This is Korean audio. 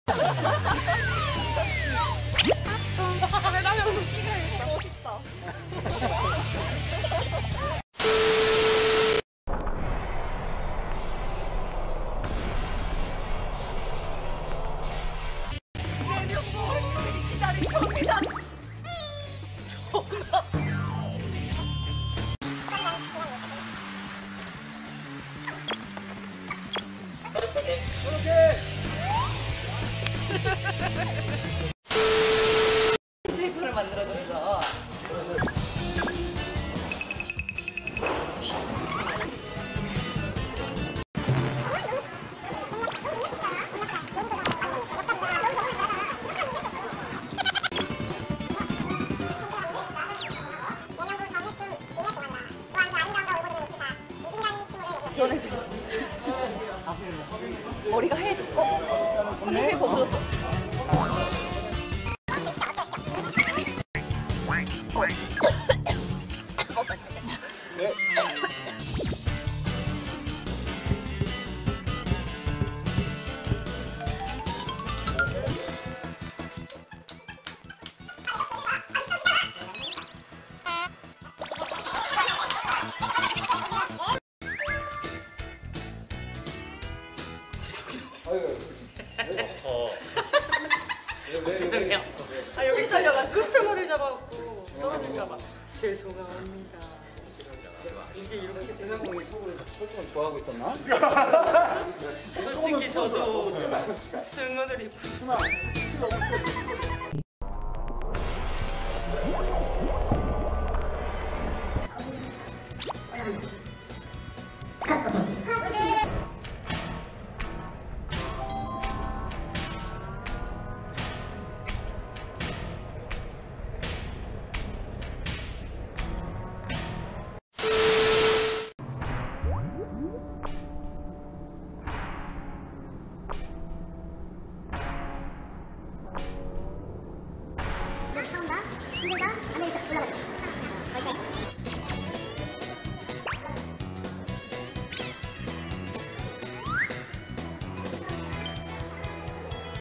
왜냐면 웃기가 있어. 멋있다. 기다리십니다. 정답. 테이프를 만들어줬어. 지원해줘. 머리가 하얘졌어. 오늘 테이프 없어졌어. 네. 죄송해요. 아 여기 떨려가지고 끝머리 잡아갖고 떨어질까봐. 죄송합니다. 이게 이렇게 세상공이 속으로 설정을 좋아하고 있었나? 솔직히 저도 승은을 입고 힘들다. 힘들다. 아메리카 올라가자. 파이팅.